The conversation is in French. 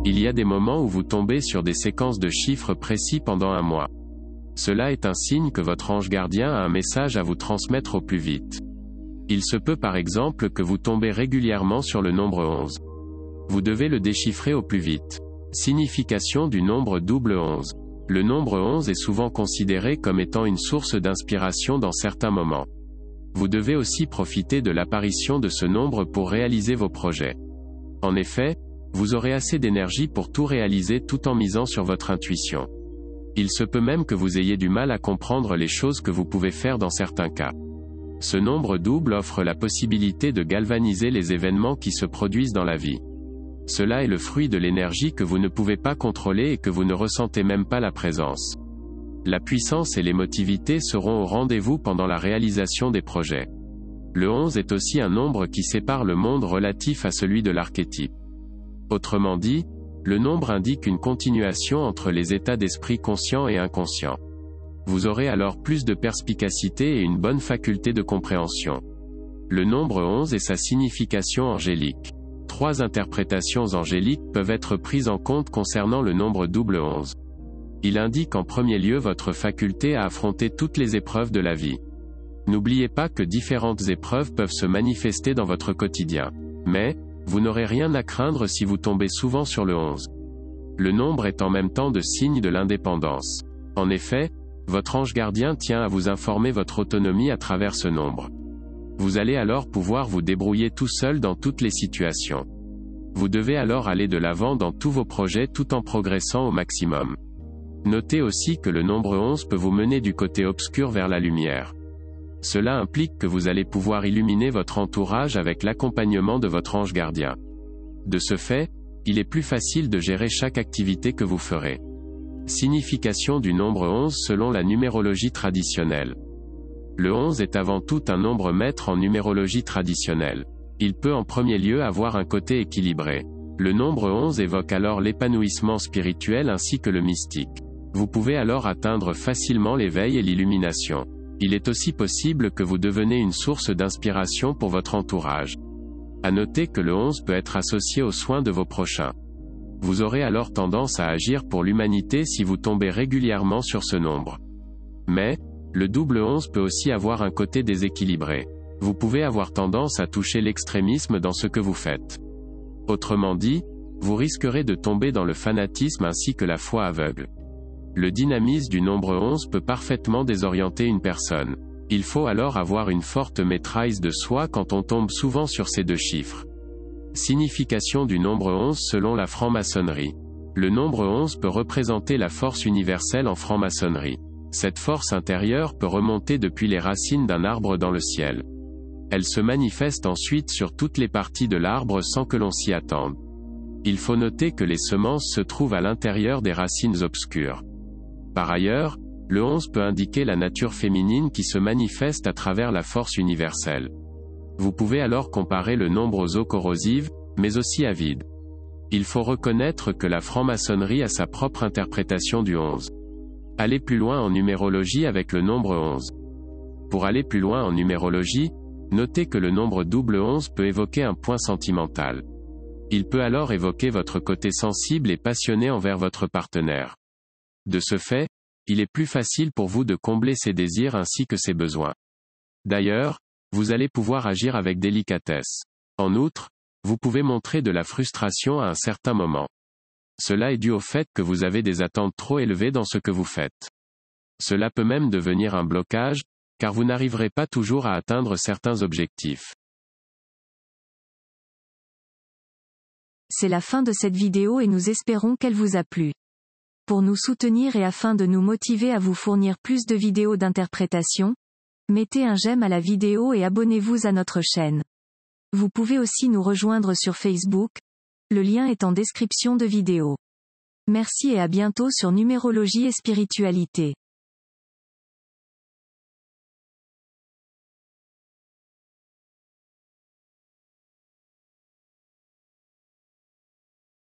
Il y a des moments où vous tombez sur des séquences de chiffres précis pendant un mois. Cela est un signe que votre ange gardien a un message à vous transmettre au plus vite. Il se peut par exemple que vous tombez régulièrement sur le nombre 11. Vous devez le déchiffrer au plus vite. Signification du nombre double 11. Le nombre 11 est souvent considéré comme étant une source d'inspiration dans certains moments. Vous devez aussi profiter de l'apparition de ce nombre pour réaliser vos projets. En effet, vous aurez assez d'énergie pour tout réaliser tout en misant sur votre intuition. Il se peut même que vous ayez du mal à comprendre les choses que vous pouvez faire dans certains cas. Ce nombre double offre la possibilité de galvaniser les événements qui se produisent dans la vie. Cela est le fruit de l'énergie que vous ne pouvez pas contrôler et que vous ne ressentez même pas la présence. La puissance et l'émotivité seront au rendez-vous pendant la réalisation des projets. Le 11 est aussi un nombre qui sépare le monde relatif à celui de l'archétype. Autrement dit, le nombre indique une continuation entre les états d'esprit conscient et inconscient. Vous aurez alors plus de perspicacité et une bonne faculté de compréhension. Le nombre 11 et sa signification angélique. 3 interprétations angéliques peuvent être prises en compte concernant le nombre double 11. Il indique en premier lieu votre faculté à affronter toutes les épreuves de la vie. N'oubliez pas que différentes épreuves peuvent se manifester dans votre quotidien. Mais, vous n'aurez rien à craindre si vous tombez souvent sur le 11. Le nombre est en même temps de signe de l'indépendance. En effet, votre ange gardien tient à vous informer votre autonomie à travers ce nombre. Vous allez alors pouvoir vous débrouiller tout seul dans toutes les situations. Vous devez alors aller de l'avant dans tous vos projets tout en progressant au maximum. Notez aussi que le nombre 11 peut vous mener du côté obscur vers la lumière. Cela implique que vous allez pouvoir illuminer votre entourage avec l'accompagnement de votre ange gardien. De ce fait, il est plus facile de gérer chaque activité que vous ferez. Signification du nombre 11 selon la numérologie traditionnelle. Le 11 est avant tout un nombre maître en numérologie traditionnelle. Il peut en premier lieu avoir un côté équilibré. Le nombre 11 évoque alors l'épanouissement spirituel ainsi que le mystique. Vous pouvez alors atteindre facilement l'éveil et l'illumination. Il est aussi possible que vous deveniez une source d'inspiration pour votre entourage. À noter que le 11 peut être associé aux soins de vos prochains. Vous aurez alors tendance à agir pour l'humanité si vous tombez régulièrement sur ce nombre. Mais, le double 11 peut aussi avoir un côté déséquilibré. Vous pouvez avoir tendance à toucher l'extrémisme dans ce que vous faites. Autrement dit, vous risquerez de tomber dans le fanatisme ainsi que la foi aveugle. Le dynamisme du nombre 11 peut parfaitement désorienter une personne. Il faut alors avoir une forte maîtrise de soi quand on tombe souvent sur ces deux chiffres. Signification du nombre 11 selon la franc-maçonnerie. Le nombre 11 peut représenter la force universelle en franc-maçonnerie. Cette force intérieure peut remonter depuis les racines d'un arbre dans le ciel. Elle se manifeste ensuite sur toutes les parties de l'arbre sans que l'on s'y attende. Il faut noter que les semences se trouvent à l'intérieur des racines obscures. Par ailleurs, le 11 peut indiquer la nature féminine qui se manifeste à travers la force universelle. Vous pouvez alors comparer le nombre aux eaux corrosives, mais aussi avides. Il faut reconnaître que la franc-maçonnerie a sa propre interprétation du 11. Allez plus loin en numérologie avec le nombre 11. Pour aller plus loin en numérologie, notez que le nombre double 11 peut évoquer un point sentimental. Il peut alors évoquer votre côté sensible et passionné envers votre partenaire. De ce fait, il est plus facile pour vous de combler ses désirs ainsi que ses besoins. D'ailleurs, vous allez pouvoir agir avec délicatesse. En outre, vous pouvez montrer de la frustration à un certain moment. Cela est dû au fait que vous avez des attentes trop élevées dans ce que vous faites. Cela peut même devenir un blocage, car vous n'arriverez pas toujours à atteindre certains objectifs. C'est la fin de cette vidéo et nous espérons qu'elle vous a plu. Pour nous soutenir et afin de nous motiver à vous fournir plus de vidéos d'interprétation, mettez un j'aime à la vidéo et abonnez-vous à notre chaîne. Vous pouvez aussi nous rejoindre sur Facebook, le lien est en description de vidéo. Merci et à bientôt sur Numérologie et Spiritualité.